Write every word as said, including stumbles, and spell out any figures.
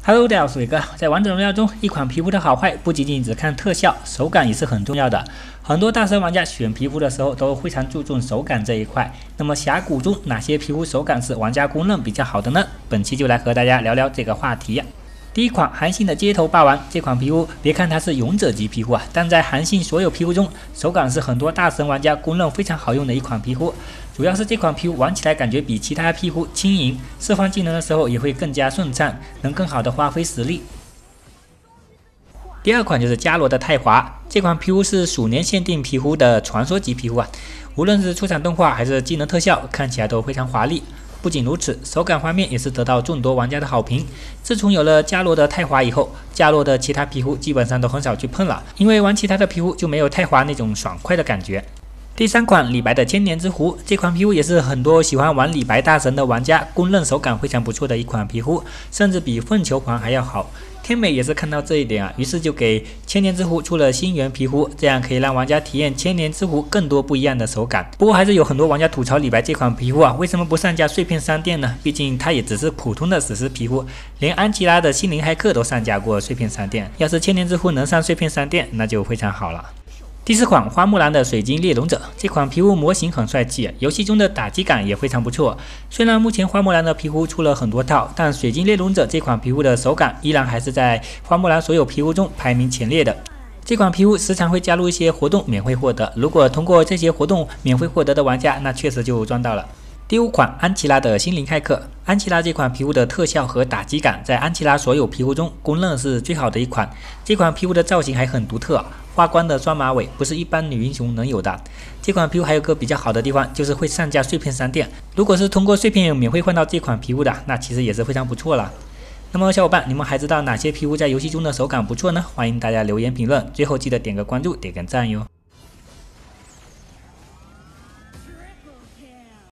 Hello， 大家好，我是伟哥。在王者荣耀中，一款皮肤的好坏不仅仅只看特效，手感也是很重要的。很多大神玩家选皮肤的时候都非常注重手感这一块。那么峡谷中哪些皮肤手感是玩家公认比较好的呢？本期就来和大家聊聊这个话题。第一款韩信的街头霸王，这款皮肤别看它是勇者级皮肤啊，但在韩信所有皮肤中，手感是很多大神玩家公认非常好用的一款皮肤。主要是这款皮肤玩起来感觉比其他皮肤轻盈，释放技能的时候也会更加顺畅，能更好的发挥实力。第二款就是伽罗的泰华，这款皮肤是鼠年限定皮肤的传说级皮肤啊，无论是出场动画还是技能特效，看起来都非常华丽。不仅如此，手感方面也是得到众多玩家的好评。自从有了伽罗的泰华以后，伽罗的其他皮肤基本上都很少去碰了，因为玩其他的皮肤就没有泰华那种爽快的感觉。第三款李白的千年之狐，这款皮肤也是很多喜欢玩李白大神的玩家公认手感非常不错的一款皮肤，甚至比凤求凰还要好。天美也是看到这一点啊，于是就给千年之狐出了星源皮肤，这样可以让玩家体验千年之狐更多不一样的手感。不过还是有很多玩家吐槽李白这款皮肤啊，为什么不上架碎片商店呢？毕竟它也只是普通的史诗皮肤，连安琪拉的心灵骇客都上架过碎片商店，要是千年之狐能上碎片商店，那就非常好了。第四款花木兰的水晶猎龙者，这款皮肤模型很帅气，游戏中的打击感也非常不错。虽然目前花木兰的皮肤出了很多套，但水晶猎龙者这款皮肤的手感依然还是在花木兰所有皮肤中排名前列的。这款皮肤时常会加入一些活动免费获得，如果通过这些活动免费获得的玩家，那确实就赚到了。第五款安琪拉的心灵骇客，安琪拉这款皮肤的特效和打击感在安琪拉所有皮肤中公认是最好的一款。这款皮肤的造型还很独特，花冠的双马尾不是一般女英雄能有的。这款皮肤还有个比较好的地方，就是会上架碎片商店，如果是通过碎片免费换到这款皮肤的，那其实也是非常不错了。那么小伙伴，你们还知道哪些皮肤在游戏中的手感不错呢？欢迎大家留言评论，最后记得点个关注，点个赞哟。